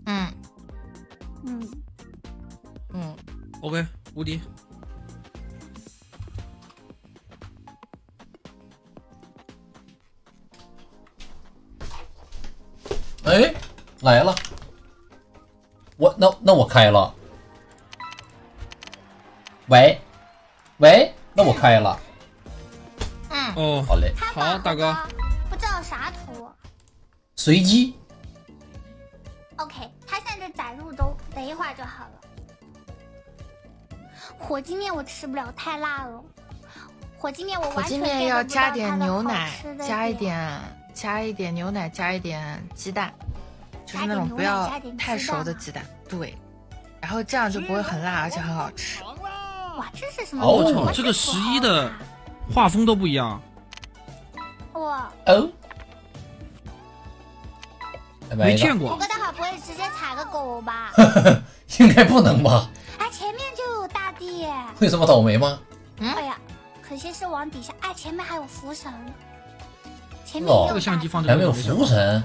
OK， 无敌。 哎，来了，那我开了。喂，那我开了。 哦， 好嘞， 好，大哥。 不知道啥图。 随机。 OK， 他现在载入中，等一会儿就好了。火鸡面我吃不了，太辣了。火鸡面我完全 get 不到它的好吃的点。 火鸡面要加点牛奶，加一点牛奶，加一点鸡蛋，就是那种不要太熟的鸡蛋。对，然后这样就不会很辣，而且很好吃。 哇，这是什么？ 我操，这个11的画风都不一样。 哇哦， 没见过。 虎哥，待会儿不会直接踩个狗吧？ 应该不能吧？ 哎，前面就有大地。 会这么倒霉吗？ 哎呀，可惜是往底下。哎，前面还有福神。前面这个相机放前面有福神。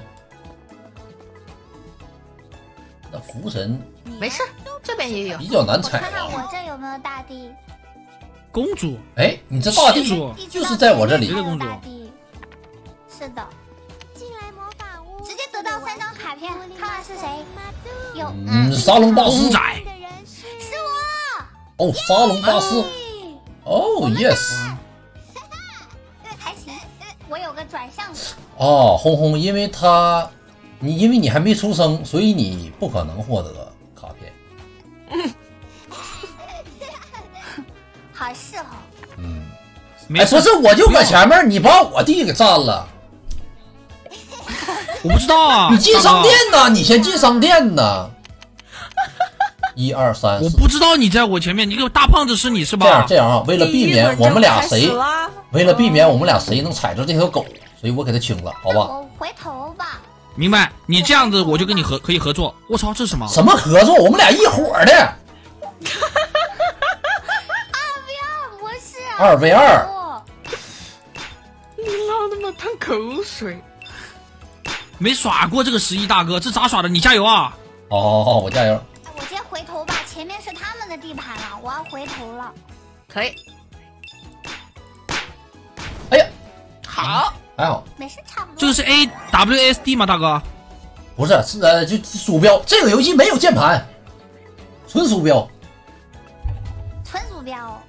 那福神没事，这边也有， 比较难踩。 看看我这有没有大地？ 公主， 哎，你这大地就是在我这里。 公主， 是的。进来魔法屋，直接得到3张卡片，看看是谁。有， 沙龙大师。 公仔。 是我。 哦，沙龙大师。哦 ，yes。 还行，我有个转向。 哦，红红，因为你还没出生，所以你不可能获得卡片。 好是哦。 哎，不是，我就搁前面，你把我弟给占了。 我不知道啊。 你进商店呢？你先进商店呢。1、2、3。 我不知道你在我前面，你个大胖子是你是吧？ 这样啊，为了避免我们俩谁能踩着这条狗，所以我给他清了，好吧？ 我回头吧。 明白，你这样子我就跟你可以合作。我操，这是什么？ 什么合作？我们俩一伙的。 2v2不是 2v2。 你老他妈喷口水！ 没耍过这个11大哥，这咋耍的？你加油啊！ 好，我加油。 我先回头吧，前面是他们的地盘了，我要回头了。 可以。 哎呀， 好， 还好。 没事，差不多。 这个是 AWSD 吗，大哥？ 不是，就鼠标。这个游戏没有键盘，纯鼠标。 纯鼠标。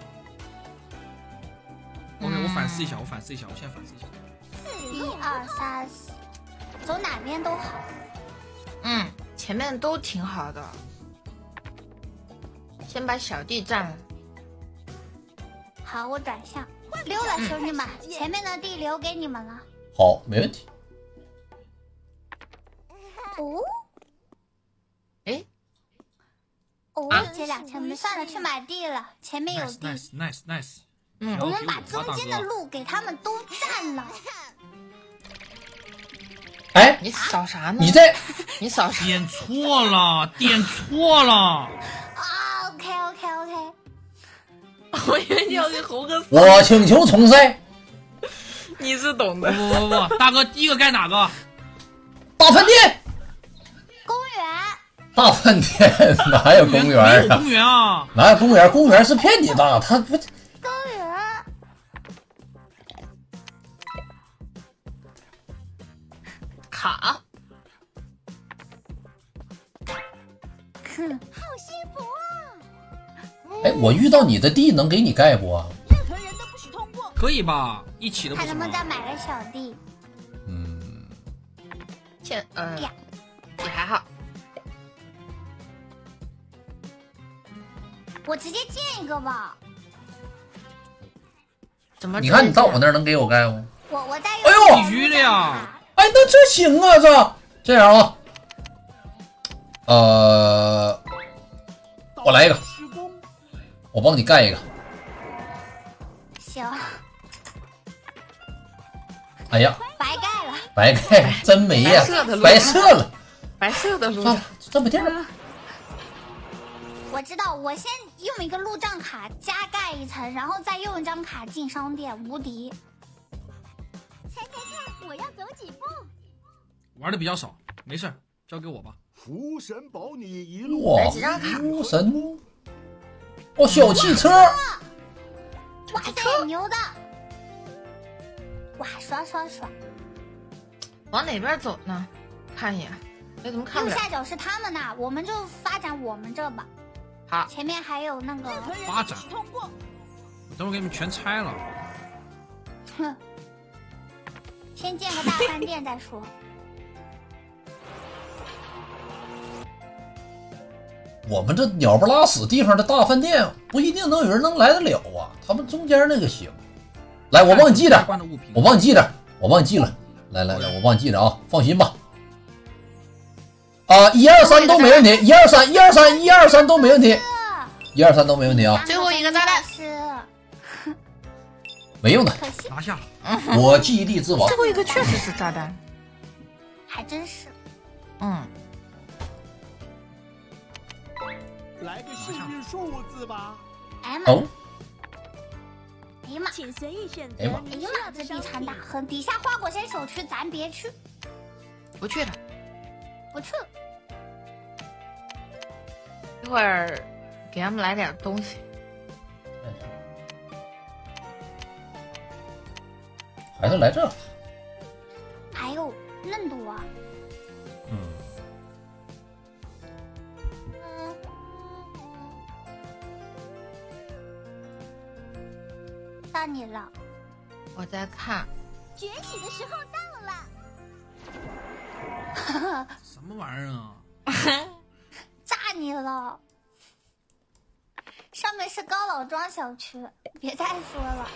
OK，我反思一下，我现在反思一下。 1、2、3、4，走哪边都好。 前面都挺好的。先把小弟占了。 好，我转向溜了，兄弟们，前面的地留给你们了。 好，没问题。 哦， 哎， 哦，这2000，算了，去买地了，前面有地。 nice。 我们把中间的路给他们都占了。 哎， 你扫啥呢？ 你扫啥？ 点错了。 啊 ，OK。 我以为你要给猴哥。 我请求重赛。 你是懂的。 不，大哥，第一个盖哪个？ 大饭店。 公园。 大饭店哪有公园啊？ 没有公园啊？ 哪有公园？公园是骗你的，他不。 公园。 卡。 好幸福啊！ 哎，我遇到你的地能给你盖不啊？ 任何人都不许通过。 可以吧？一起的不看行吗？ 能不能再买个小地。 也还好。 我直接建一个吧。 怎么？ 你看你到我那儿能给我盖不？ 我在。 哎呦， 必须的呀！ 哎，那这行啊，这样啊。我来一个，我帮你盖一个。 行。 哎呀，白盖，真没呀，白设了， 白设的路。 算了，这么地儿。 我知道，我先用一个路障卡加盖一层，然后再用一张卡进商店，无敌。猜猜看，我要走几步？ 玩的比较少，没事，交给我吧。 福神保你一路。 哇，福神，哦，小汽车， 哇塞，牛的！哇，爽！ 往哪边走呢？看一眼，哎，怎么看不了？ 右下角是他们那，我们就发展我们这吧。 好， 前面还有那个发展。等会儿给你们全拆了。 哼，先建个大饭店再说。 我们这鸟不拉屎地方的大饭店不一定能有人能来得了啊，他们中间那个行。来，我帮你记着，我帮你记着，我帮你记了。来，我帮你记着啊，放心吧。啊，1、2、3都没问题，1、2、3、1、2、3、1、2、3都没问题，1、2、3都没问题啊。 最后一个炸弹没用的， 拿下。 我记忆力之王。 最后一个确实是炸弹， 还真是。 来个幸运数字吧。 哎妈！ 哦， 哎呀妈！ 请随意选择。 哎呀妈！这地产大亨，底下花果山小区咱别去， 不去了， 不去了。 一会儿给他们来点东西。 还是来这。 哎呦，嫩多啊！到你了， 我在看。 崛起的时候到了。 什么玩意儿啊？ 炸你了！上面是高老庄小区，别再说了。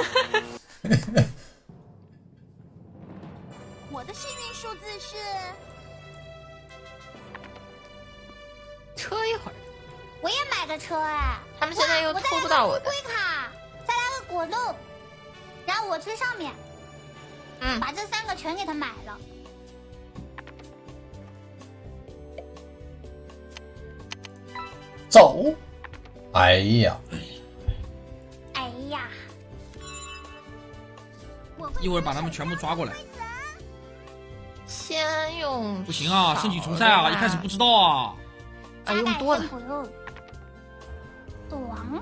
我的幸运数字是。 车一会儿。 我也买个车哎！ 他们现在又抽不到我的龟卡，再来个果冻，然后我去上面，把这3个全给他买了。 走！哎呀！ 哎呀！ 一会儿把他们全部抓过来。 先用不行啊，申请重赛啊！一开始不知道啊。 啊，用多了。 躲王。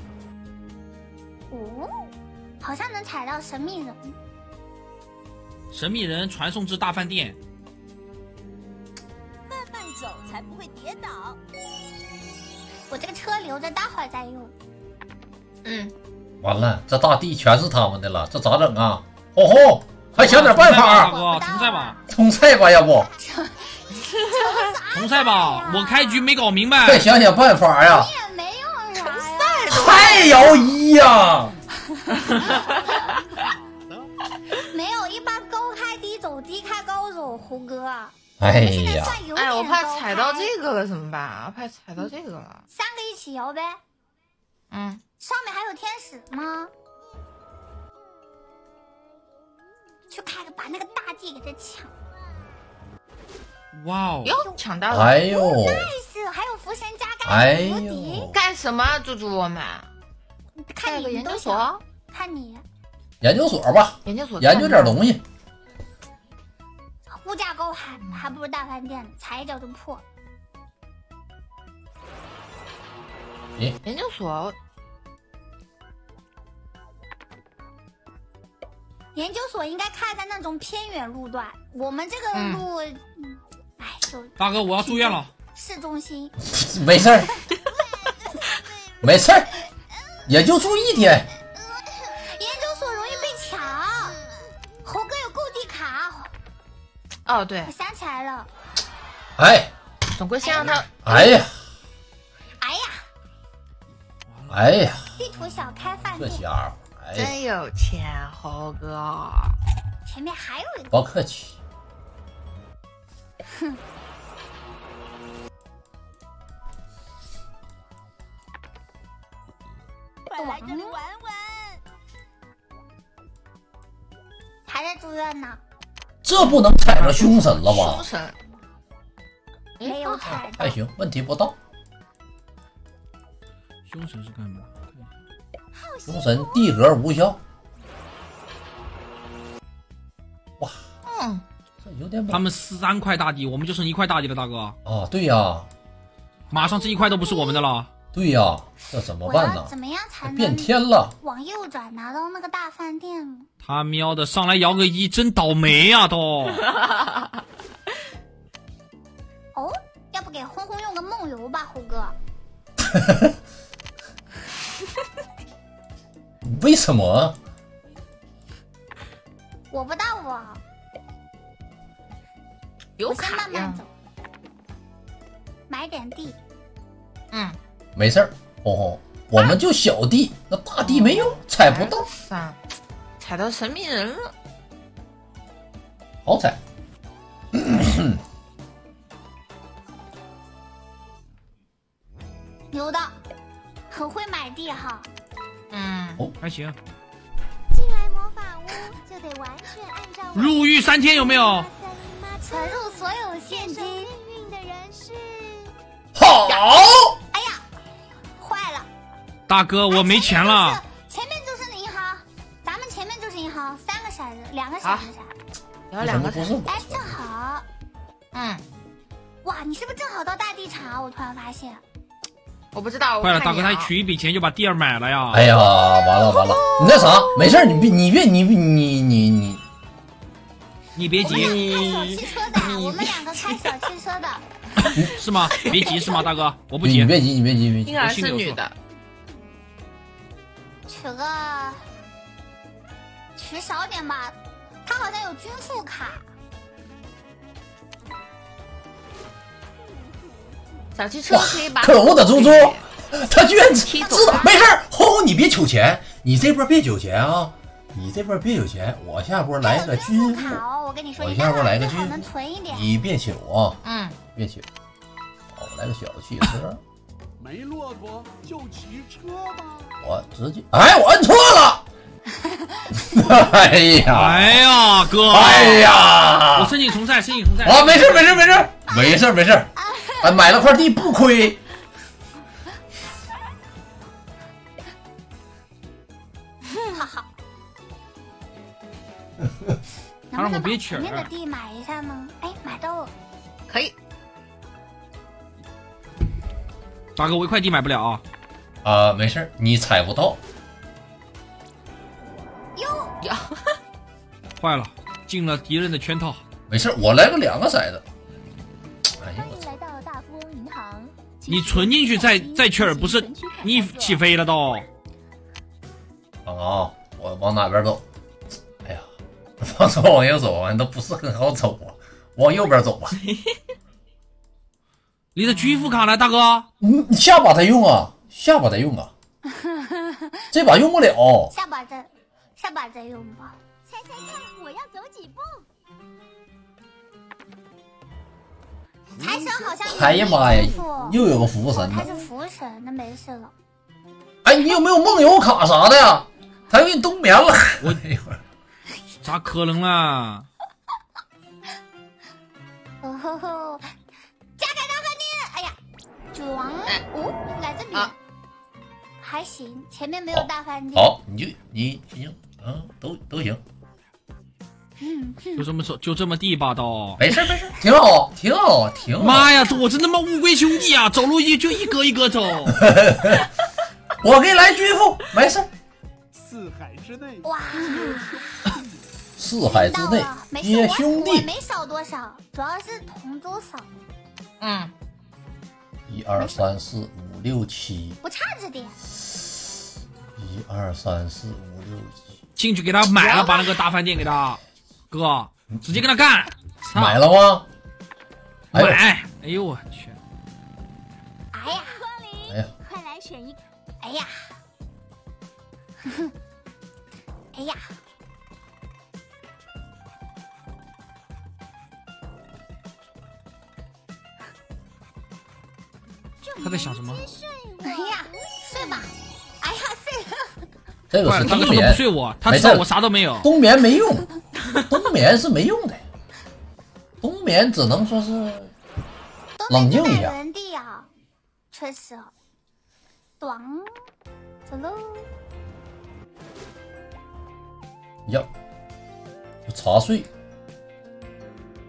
哦，好像能踩到神秘人。 神秘人传送至大饭店。 慢慢走才不会跌倒。 我这个车留着，待会儿再用。 完了，这大地全是他们的了，这咋整啊？吼吼，还想点办法。 哥，重赛吧， 重赛吧，要不？ 重赛吧，我开局没搞明白。 再想想办法呀。 你也没用啥呀。 太摇一呀！ 没有，一般高开低走，低开高走，胡哥。 哎呀！ 哎，我怕踩到这个了怎么办啊？怕踩到这个了。 3个一起摇呗。上面还有天使吗？去看看，把那个大地给他抢。 哇哦！ 哟，抢到了！ 哎呦 ，nice， 还有福神加盖。 哎呦， 干什么？猪猪我们看你研究所， 看你研究所吧， 研究所研究点东西。 物价高还不如大饭店，踩一脚就破。 研究所。 研究所应该开在那种偏远路段，我们这个路，就大哥，我要住院了。 市中心。 没事儿，没事儿，也就住1天。 研究所容易被抢，猴哥有购地卡。 哦，对， 我想起来了。 哎， 总归先让他。 哎呀， 哎呀， 哎呀， 地图小开饭店， 这家伙。 真有钱，猴哥。 前面还有一个。 不客气。 哼。 快来这里玩玩。 还在住院呢。 这不能踩着凶神了吧？ 凶神。 没有踩到。 还行，问题不大。 凶神是干嘛？ 凶神地格无效。哇， 这有点猛。 他们3块大地，我们就剩1块大地了，大哥。 啊，对呀， 马上这1块都不是我们的了。 对呀，这怎么办呢？ 怎么样才能变天了？ 往右转拿到那个大饭店？ 他喵的，上来摇个1，真倒霉呀、都。 哦，要不给轰轰用个梦游吧，猴哥。 为什么？ 我不到我， 有我先卡呀慢慢走，买点地。 没事儿，红红，我们就小地，那大地没有，踩不到。 算，踩到神秘人了。 好踩。 牛的，很会买地哈。 还行。 进来魔法屋就得完全按照入狱3天有没有？ 存入所有现金。 命运的人是好。 哎呀，坏了！ 大哥，我没钱了。 前面就是银行，咱们前面就是银行，3个骰子，2个骰子啥？ 摇2个不是我哎，正好。哇，你是不是正好到大地产啊？我突然发现。 我不知道。 坏了，大哥，他取一笔钱就把地儿买了呀。 哎呀，完了完了！你那啥，没事儿，你别别急。 开小汽车的，我们2个开小汽车的。 是吗？别急是吗，大哥？我不急。 你别急，你别急， 应该是女的。 取少点吧，他好像有均富卡。 小汽车可以把。 可恶的猪猪，他居然知道。没事儿，红红你别取钱，你这波别取钱啊，你这波别取钱，我下波来个均富。 我跟你说， 我下波来个均能存一点。 你别取啊，别取。好，我来个小汽车。 没骆驼就骑车吧。 我直接，哎，我摁错了。哎呀， 哎呀，哥， 哎呀， 我申请重赛，申请重赛。 啊，没事没事没事没事没事，哎，买了块地不亏。 哈哈。 他让我别取前面的地买一下呢？哎，买到了。 可以。 大哥，我1块地买不了啊。 啊，没事，你踩不到。 哟， 坏了，进了敌人的圈套。 没事，我来个2个骰子。哎呀，我操！ 来到大富翁银行。 你存进去再圈，不是你起飞了都。 看看啊，我往哪边走？哎呀，往左往右走啊，都不是很好走啊。往右边走吧。 你的均富卡呢，大哥？ 你下把再用啊，下把再用啊。这把用不了。 下把再用吧。 猜猜看，我要走几步？ 财神好像。 哎呀妈呀，又有个服务神他呢。 是服务神，那没事了。 哎，你有没有梦游卡啥的呀？他给你冬眠了。 我咋可能啦？ 哦吼吼！加开大饭店！哎呀，装哦，来这边。还行，前面没有大饭店。 好，你行，都行。 就这么地吧都。 没事没事，挺好挺好挺好。 妈呀，我真他妈乌龟兄弟啊，走路就一格一格走。 我给你来均富，没事。 四海之内， 哇！ 四海之内皆兄弟。 我没少多少，主要是同桌少。 1、2、3、4、5、6、7， 不差这点。 1、2、3、4、5、6、7， 进去给他买了，把那个大饭店给他，哥，直接跟他干。 买了吗？ 买！哎呦我去！ 哎呀！ 哎呀！ 快来选一个！ 哎呀！哎呀！ 他在想什么？ 哎呀，睡吧！哎呀，睡了。 这个是他根本都不睡我，他知道我啥都没有。 冬眠没用，冬眠是没用的，冬眠只能说是冷静一下。 原地啊，确实。短，走喽。 呀，就茶睡。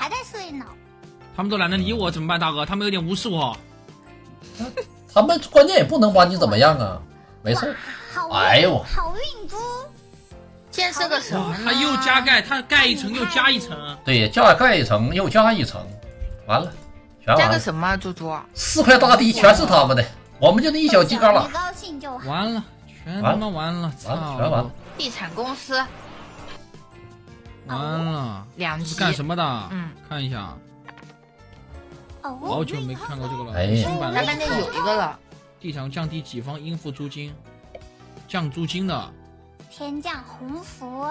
还在睡呢。 他们都懒得理我怎么办，大哥？他们有点无视我。 他们关键也不能把你怎么样啊，没事。哎呦， 好运珠， 建设个什么呢？ 他又加盖，他盖一层又加一层。 对，盖一层又加一层，完了，全完了。 加个什么，猪猪 ？4块大地全是他们的，我们就那一小鸡嘎啦。 高兴就好。 完了，全他妈完了， 完了，全完了。 地产公司。 完了 ，2级是干什么的？看一下。好久没看过这个了。 哎， 大饭店有一个了。 地产降低几方应付租金，降租金的。 天降鸿福。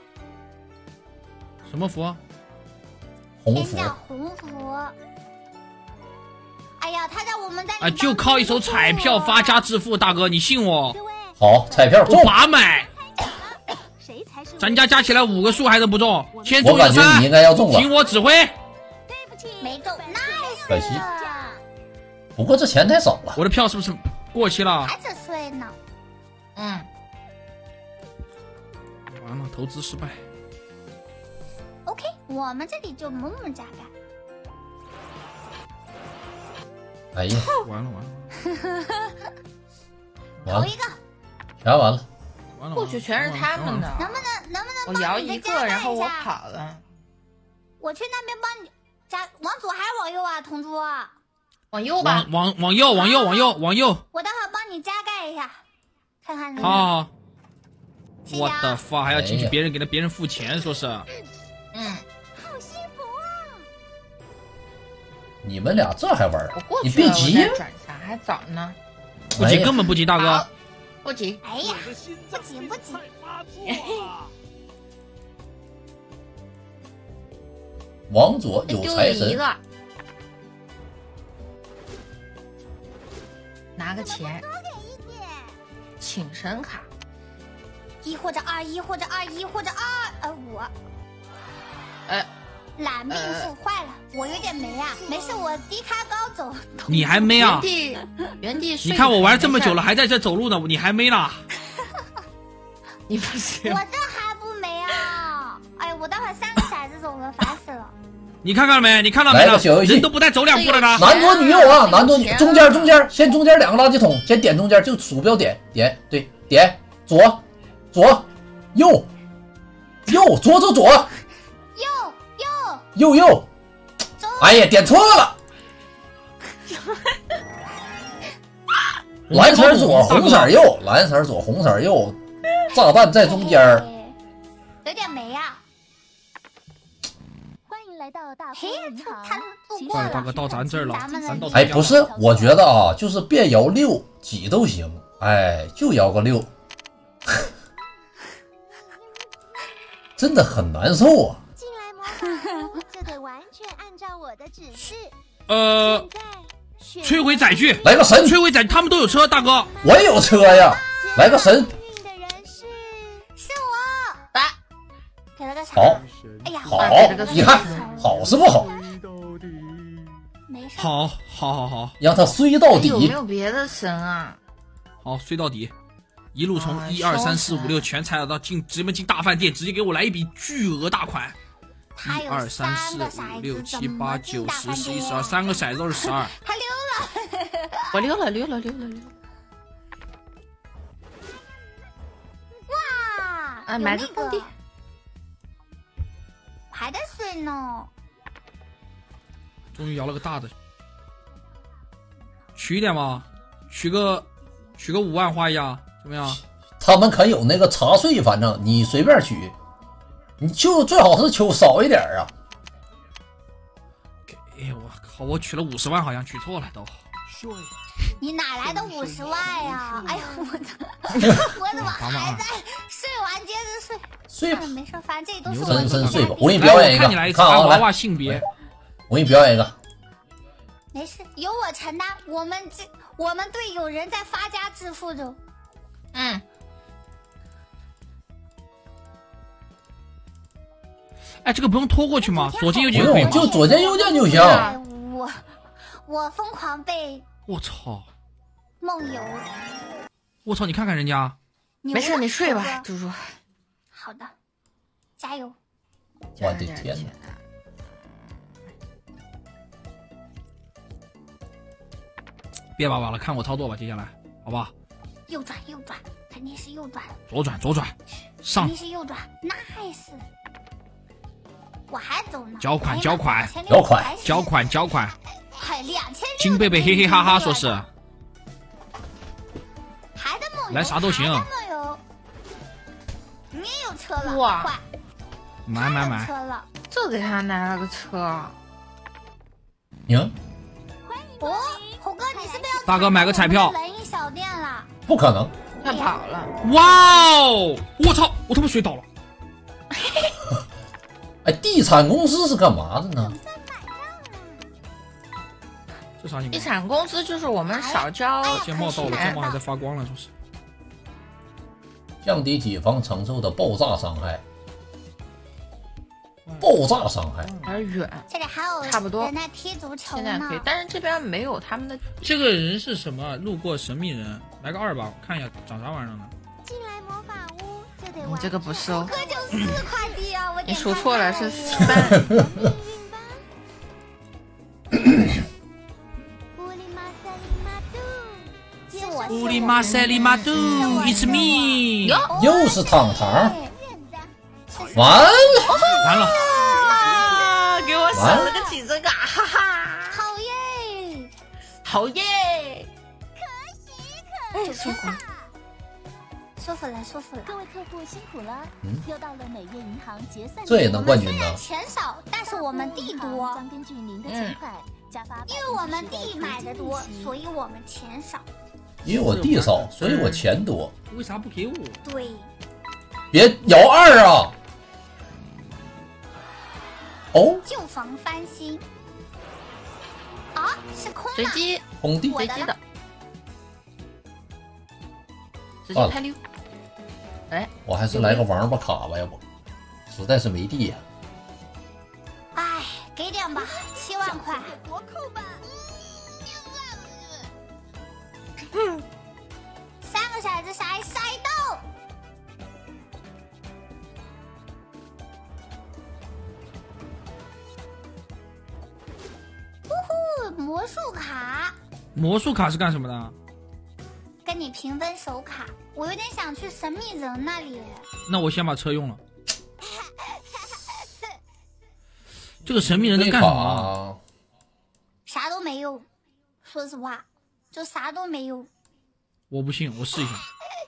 什么福？ 鸿福。 天降鸿福。哎呀，他在我们哎，就靠一手彩票发家致富，大哥，你信我？ 好，彩票中我8买。咱家加起来5个数还是不中，先中我感觉你应该要中了， 听我指挥。 对不起，没中 ，nice。 可惜，不过这钱太少了。 我的票是不是过期了？ 还在睡呢。 完了，投资失败。 OK， 我们这里就猛猛加盖。 哎呀， 完了。 完了， 一个， 全完了。 过去全是他们的， 能不能我摇一个，然后我跑了。 我去那边帮你加，往左还是往右啊，同珠？ 往右吧。 往右。 我待会儿帮你加盖一下，看看能。 好。我的发还要进去别人给别人付钱，说是。 好幸福啊！ 你们俩这还玩？你别急呀， 转一下还早呢。 不急，根本不急，大哥。 不急， 哎呀，不急。 往左有财神， 拿个钱，请神卡 ，1或者2，1或者2，1或者2，5。懒命术坏了，我有点没啊，没事，我低开高走。 你还没啊？ 原地睡。 你看我玩这么久了，还在这走路呢，你还没呢？ 你不行。 我这还不没啊！哎，我待会儿3个骰子走了，烦死了。 你看到没？ 来个小游戏， 人都不带走2步的呢。 男左女右啊，男左女，中间，先中间2个垃圾桶，先点中间，就鼠标点，对，点左，右，左。右，哎呀，点错了。蓝色左，红色右，蓝色左，红色右，炸弹在中间。 有点没啊。 欢迎来到大嘿，他路过了，大哥到咱这儿了。 哎，不是，我觉得啊，就是别摇6几都行，哎，就摇个6，真的很难受啊。 就得完全按照我的指示。 摧毁载具， 来个神！ 摧毁载具，他们都有车，大哥， 我也有车呀，来个神！ 是我，来，给了个啥？ 好， 哎呀， 好，你看好是不好？ 没事， 好， 让他衰到底。 有没有别的神啊？ 好，衰到底。一路从1、2、3、4、5、6全踩到直接进大饭店，直接给我来一笔巨额大款。1、2、3、4、5、6、7、8、9、10、11、12，3个骰子都是12。 他溜了， 我溜了。 哇！ 买个空地， 还在睡呢。 终于摇了个大的，取一点吧，取个5万花一下，怎么样？ 他们可有那个茶税，反正你随便取。你就最好是求少一点啊！ 哎我靠，我取了50万，好像取错了都。 你哪来的50万呀？哎呦我怎么还在睡完接着睡？ 睡吧， 没事，反正这都是我真睡吧。我给你表演一个， 看你来看啊， 娃娃性别。 我给你表演一个。 没事，由我承担。我们队有人在发家致富中。 哎，这个不用拖过去吗？左键右键不用，就左键右键就行。 我疯狂被我操梦游。 我操！你看看人家， 没事，你睡吧，猪猪。 好的，加油！ 我的天哪！ 别叭叭了，看我操作吧，接下来，好吧？ 右转，右转，肯定是右转。 左转，左转，上。 肯定是右转 ，nice。我还走呢。 缴款，缴款， 缴款， 缴款，缴款。 还2600。 金贝贝嘿嘿哈哈说是。 还得梦游。 来啥都行。 你也有车了。 哇！ 买。 车了。 就给他来了个车。 行。 哦，猴哥，你是不是要大哥买个彩票？ 冷饮小店了？ 不可能， 他跑了。 哇哦！我操！我他妈摔倒了。 哎，地产公司是干嘛的呢？ 这啥情况？ 地产公司就是我们少交键帽到了，键帽还在发光了，说是。 降低己方承受的爆炸伤害。爆炸伤害有点远， 这里还有差不多人在踢足球呢。 现在可以，但是这边没有他们的。 这个人是什么？路过神秘人，来个2吧，我看一下长啥玩意儿呢？ 进来魔法屋就得玩。 你这个不是哦， 哥就4块地啊，我你数错了，是3。 乌里玛塞里玛杜 ，It's me， 又是糖糖。完了， 完了， 给我省了个几十个，哈哈！ 好耶， 好耶！ 可喜舒服了，舒服了。 各位客户辛苦了，又到了每月银行结算。 这也能冠军呢？ 钱少，但是我们地多。 将根据您的钱款加发。 因为我们地买的多，所以我们钱少。 因为我地少，所以我钱多。 为啥不给我？ 对。 别摇2啊！哦， 旧房翻新啊，是空随机空地， 随机的，直接开溜。哎， 我还是来个王八卡吧，要不实在是没地呀。 哎，给点吧，7万块。 国扣吧。 3个骰子骰到。魔术卡， 魔术卡是干什么的？ 跟你平分手卡。我有点想去神秘人那里。 那我先把车用了。这个神秘人能干什么？ 啥都没有，说实话，就啥都没有。 我不信，我试一下。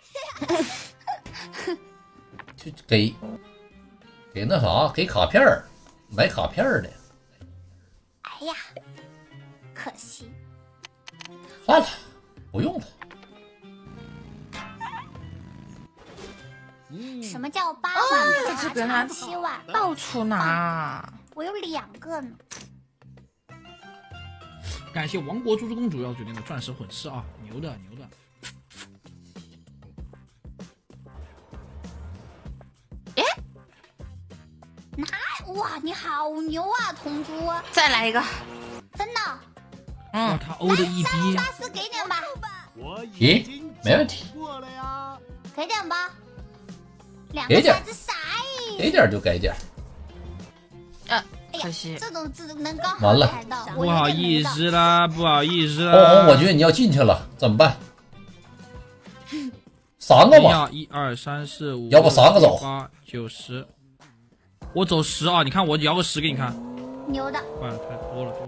就给那啥，给卡片儿，买卡片儿的。 哎呀，可惜。 算了，不用了。 什么叫8万？ 这给他 7万， 到处拿。 我有2个呢。 感谢王国猪猪公主要决定的钻石混饰啊，牛的牛的。 哎，哇，你好牛啊，同猪！ 再来一个， 真的。 哇，他欧的一逼。 384给点吧。 我已经没问题。 过了呀。 给点吧。2个骰子骰。 给点就给点。 可惜， 这都能刚好踩到。 不好意思啦，不好意思啦。 红红，我觉得你要进去了，怎么办？3个吧。 1、2、3、4、5， 要不3个走。 8、9、10，我走10啊！你看我摇个10给你看。 牛的。 坏了，太多了。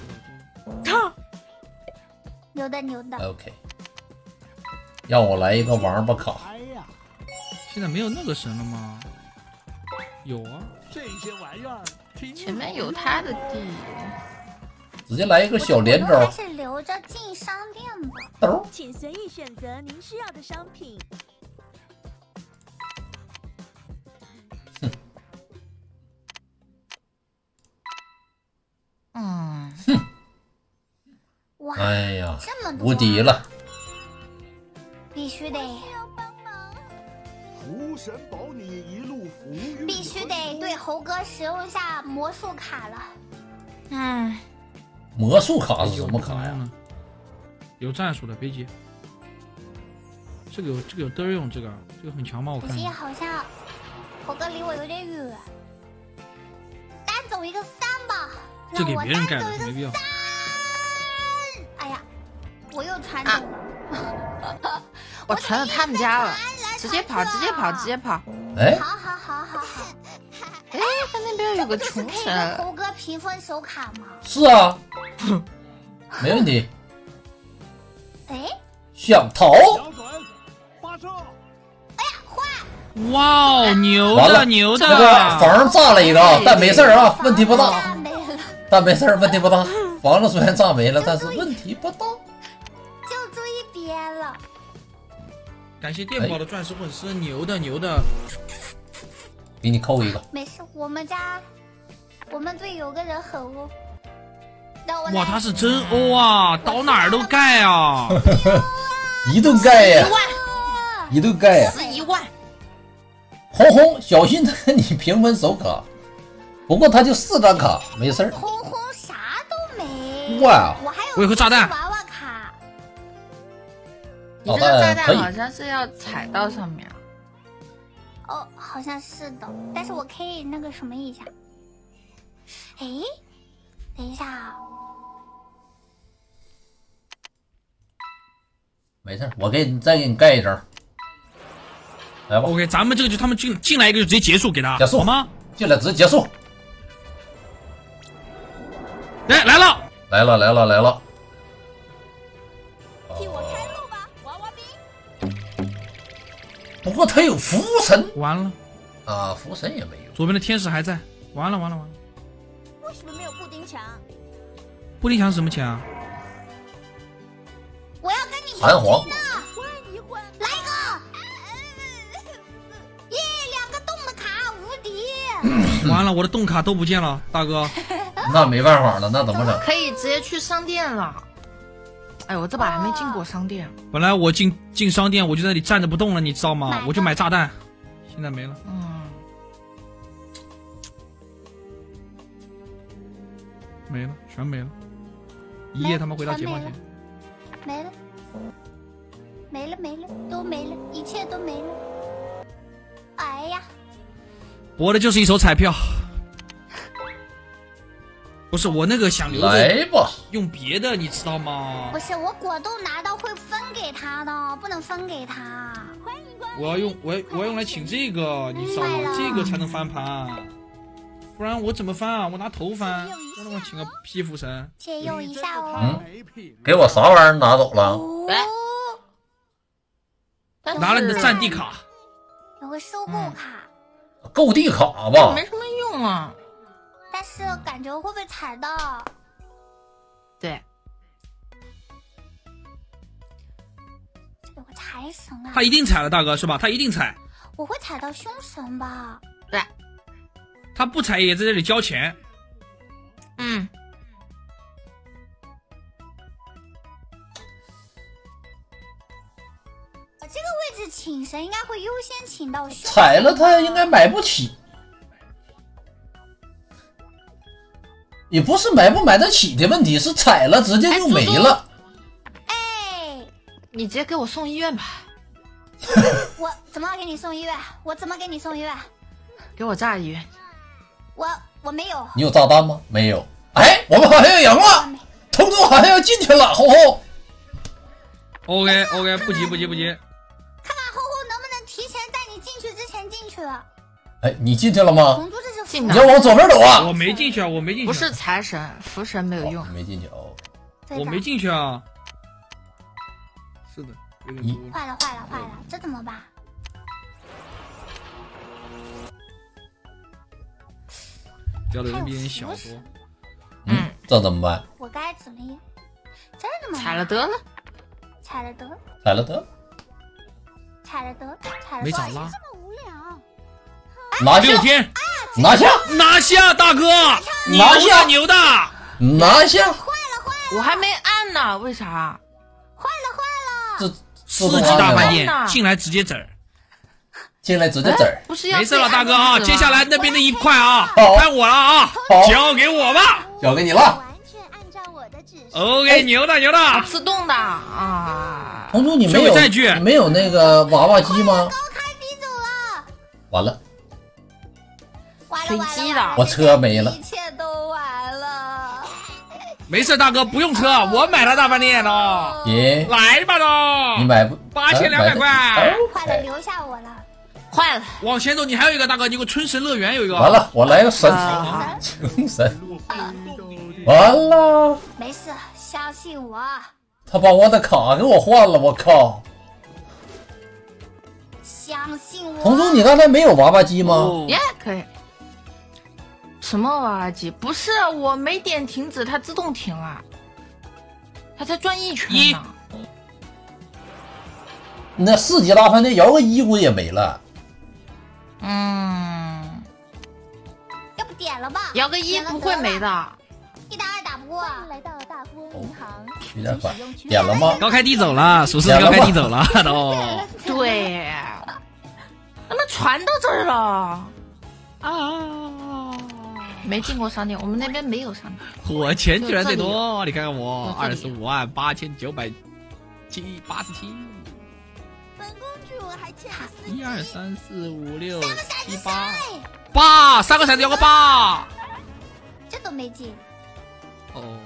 牛的牛的。 OK， 让我来一个王八卡。 哎呀， 现在没有那个神了吗？有啊。 这些玩意儿。 前面有他的地， 直接来一个小连招。 还是留着进商店吧。 兜， 请随意选择您需要的商品。 哇， 哎呀， 这么多， 无敌了！ 必须得。 福神保你一路福运。 必须得对猴哥使用一下魔术卡了。 魔术卡是什么卡呀？ 有战术的，别急。这个有嘚儿用，这个很强吗？我看。 可惜好像猴哥离我有点远。单走一个3吧。 这给别人盖的，没必要。 哎呀，我又我传到他们家了，直接跑，直接跑，直接跑。 哎， 好。 哎，他那边有个穷神。 猴哥评分手卡吗？ 是啊，没问题。 哎， 想逃？ 瞄准，发射！ 哎呀，坏！ 哇哦，牛完了， 的牛的！ 那个房炸了一个啊，但没事啊，问题不大。 炸没了， 但没事，问题不大。房子虽然炸没了，但是问题不大。 就这一边了。 感谢电宝的钻石粉丝，牛的牛的。 给你扣一个。 没事，我们队有个人很欧。 哇，他是真欧啊，到哪儿都盖啊！ 一顿盖呀，一顿盖呀 ，11万。 红红，小心你评分手卡。不过他就4张卡，没事儿。 红红啥都没。 哇， 我有个炸弹。 娃娃卡。 你这个炸弹好像是要踩到上面。 哦，好像是的，但是我可以那个什么一下。哎，等一下。 没事，我再给你盖一张。来吧。 OK， 咱们这个就他们进来一个就直接结束给他， 结束好吗？ 进来直接结束。 来了。 替我开路吧，娃娃兵。 不过他有服务神。 完了啊，服务神也没有。 左边的天使还在。完了。 为什么没有布丁墙？ 布丁墙是什么墙啊？ 我要跟你弹簧。 混一混， 来一个。耶，2个洞的卡无敌。 完了，我的洞卡都不见了，大哥。 那没办法了，那怎么整？ 可以直接去商店了。哎，我这把还没进过商店。 本来我进商店，我就在那里站着不动了，你知道吗？我就买炸弹，现在没了。没了，全没了。一夜他们回到解放前。 没了，都没了，一切都没了。哎呀， 博的就是一手彩票。不是我那个想留着来吧， 用别的，你知道吗？ 不是我果冻拿到会分给他的，不能分给他。 我要用来请这个，你知道吗？这个才能翻盘，不然我怎么翻啊？我拿头翻，我让我请个皮肤神。 借用一下哦。 给我啥玩意儿拿走了？ 拿了你的战地卡， 有个收购卡， 购地卡吧， 没什么用啊。 但是感觉会被踩到。 对， 有个财神啊！ 他一定踩了，大哥是吧？他一定踩。 我会踩到凶神吧？ 对， 他不踩也在这里交钱。 这个位置请神应该会优先请到凶神。 踩了他应该买不起。也不是买不买得起的问题，是踩了直接就没了。 哎， 你直接给我送医院吧。 我怎么给你送医院？给我炸医院。 我没有。 你有炸弹吗？没有。哎，我们好像要赢了，彤彤好像要进去了，吼吼。 OK， 不急。 看看吼吼能不能提前在你进去之前进去。 哎，你进去了吗？ 红珠这是你要往左边走啊！ 我没进去啊， 不是财神，福神没有用。 没进去哦。 我没进去啊。是的，有点多。 坏了，这怎么办？ 掉的人比你小多。 这怎么办？ 我该怎么样？这怎么办？ 踩了得了。 没长拉。 这么无聊。 拿下 6天， 拿下， 大哥， 拿下， 牛的， 拿下。 坏了， 我还没按呢，为啥？ 坏了。 这 4级大饭店进来直接整儿。 不是要没事了，大哥啊，接下来那边的1块啊， 好该我了啊，交给我吧， 交给你了。 完全按照我的指示。 OK， 牛的， 自动的啊。 红珠，你没有那个娃娃机吗？ 高开低走了。 完了， 随机的， 我车没了， 一切都完了。 没事，大哥不用车，我买了大饭店了。 行， 来吧都。 你买不 8200块？ 坏了，留下我了。 坏了， 往前走，你还有一个大哥，你有个春神乐园有一个。 完了，我来个神神。完了。 没事，相信我。 他把我的卡给我换了，我靠！ 相信我。 红猪，你刚才没有娃娃机吗？ 耶，可以。什么娃娃机？不是，我没点停止，它自动停了。它才转1圈呢。 那4级大饭店摇个1估计也没了。 要不点了吧？ 摇个1不会没的。 1打2打不过。 来到了大富翁银行， 有点快，点了吗？ 高开低走了，属实高开低走了都。 对，怎么传到这儿了？没进过商店，我们那边没有商店。 我钱居然最多，你看看我258987。 本公主还欠 1、2、3、4、5、6、7、8，8，3个骰子摇个8， 这都没进。 哦，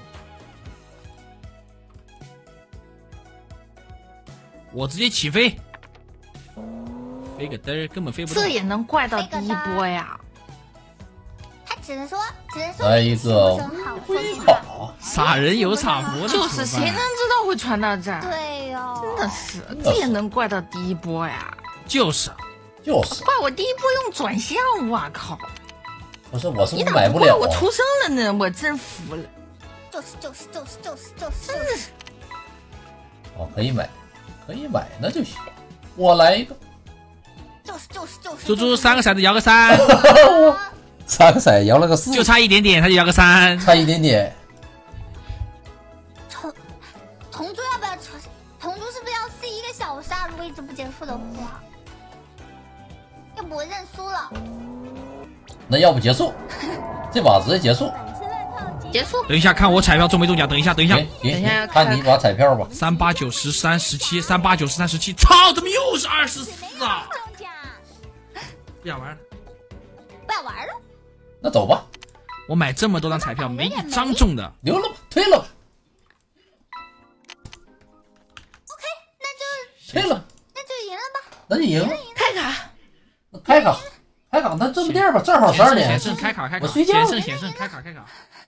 我直接起飞，飞个嘚儿，根本飞不动。 这也能怪到第一波呀？ 他只能说来一个非法傻人有傻福， 就是谁能知道会传到这儿？ 对哟， 真的是，这也能怪到第一波呀？ 就是怪我第一波用转向，我靠！ 不是，我是不是你咋买不了？ 我出生了呢，我真服了。 就是， 真的是。 哦，可以买，那就行。我来一个。 猪猪3个骰子摇个3。 3个骰摇了个4， 就差一点点，他就摇个3， 差一点点。 同猪要不要同猪是不是要4一个小杀？如果一直不结束的话，要不我认输了。 那要不结束，这把直接结束。 结束。 等一下，看我彩票中没中奖。等一下， 行，看你把彩票吧。 3、8、9、10、17，3、8、9、10、17，操，怎么又是24啊？不想玩了。 那走吧。 我买这么多张彩票，没一张中的。 留了吧，退了吧。 OK，那退了， 那就赢了吧。 那就赢了。 开卡， 那这么地儿吧，正好12点。 险胜开卡， 我睡觉。 险胜开卡。